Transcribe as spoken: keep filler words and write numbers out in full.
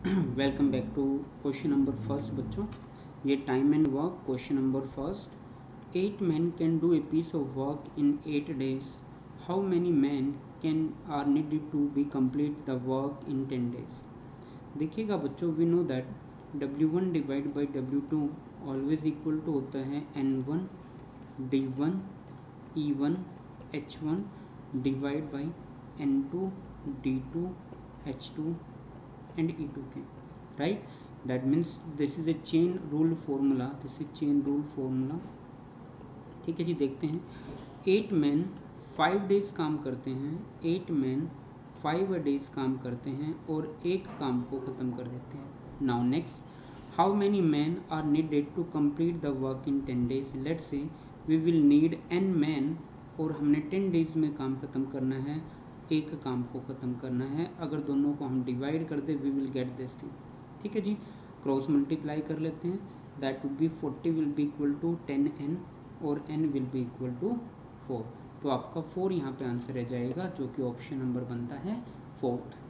Welcome back to question number first बच्चों। ये time and work question number first. Eight man can do a piece of work in eight days. How many man can are needed to be complete the work in ten days. देखिएगा बच्चों, we know that W one divide by W two always equal to होता है N one D one E one H one divide by N two D two H two and E two k, right? That means this is a chain rule formula. This is chain rule formula. ठीक है जी, देखते हैं। Eight man five days काम करते हैं, eight man five days काम करते हैं और एक काम को ख़त्म कर देते हैं। Now next, how many man are needed to complete the work in ten days. Let say we will need N man और हमने टेन डेज में काम ख़त्म करना है, एक काम को ख़त्म करना है। अगर दोनों को हम डिवाइड कर दे we will get this thing. ठीक है जी, क्रॉस मल्टीप्लाई कर लेते हैं। That would be forty will be equal to ten N और N will be equal to four. तो आपका फोर यहाँ पे आंसर रह जाएगा, जो कि ऑप्शन नंबर बनता है फोर्थ।